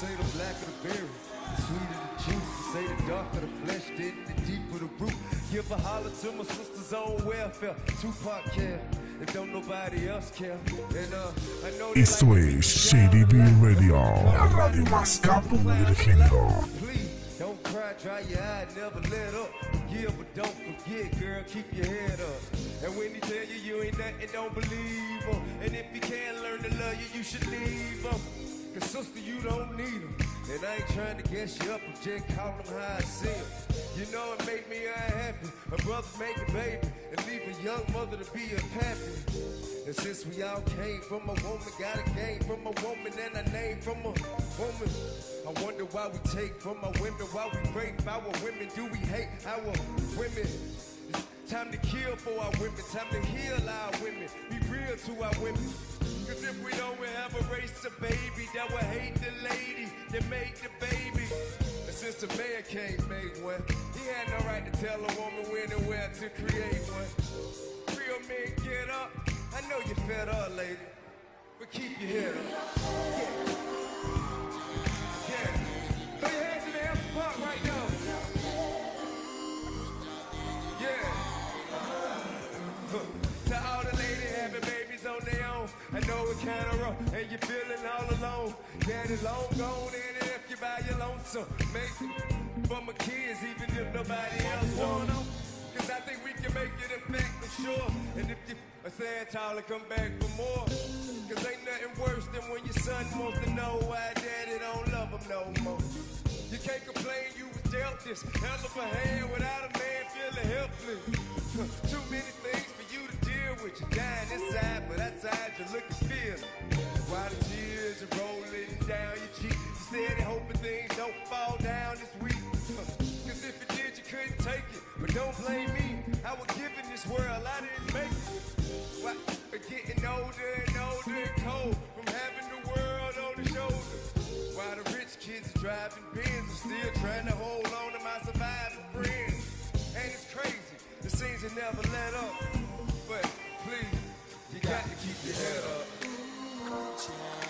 say the blacker the berry, the sweeter the juice. They say the darker the flesh, then the deeper the root. Give a holler to my sister's on welfare. Tupac care, if don't nobody else care. And I know Esto es Shady B Radio, la radio más cabrona del género. Please, don't cry, dry your eye, never let up. Yeah, but don't forget, girl, keep your head up. And when he tell you you ain't nothing, don't believe him. And if you can't learn to love you, you should leave him. Cause sister, you don't need him. And I ain't trying to guess you up, I'm just calling him how I see him. You know it make me unhappy, a brother making baby, and leave a young mother to be a pappy. And since we all came from a woman, got a game from a woman, and a name from a woman. I wonder why we take from our women, why we rape our women, do we hate our women? It's time to kill for our women, time to heal our women, be real to our women. Cause if we don't have a race of baby that will hate the lady that made the baby. And since the man can't make one, he had no right to tell a woman when and where to create one. Real men get up, I know you fed up, lady, but keep your head up. Yeah. Throw your hands in the air for Park right now. Yeah. To all the ladies having babies on their own, I know it kinda rough, and you're feeling all alone. Daddy's long gone, and if you by your lonesome, make it for my kids, even if nobody else want them. Cause I think we can make it a fact for sure. And if you a sad child to come back for more. Cause ain't nothing worse than when your son wants to know why daddy don't love him no more. You can't complain you was dealt this hell of a hand without a man feeling helpless. Too many things for you to deal with. You're dying inside, but outside you look and feel it. While the tears are rolling down your cheek, you steady hoping things don't fall down this week. Cause if it did, you couldn't take it. But don't blame me, I was given this world, I didn't make it. Why? Getting older and older and cold from having the world on the shoulder. While the rich kids are driving Benz, I'm still trying to hold on to my surviving friends. And it's crazy, the scenes that never let up. But please, you got to keep your head up.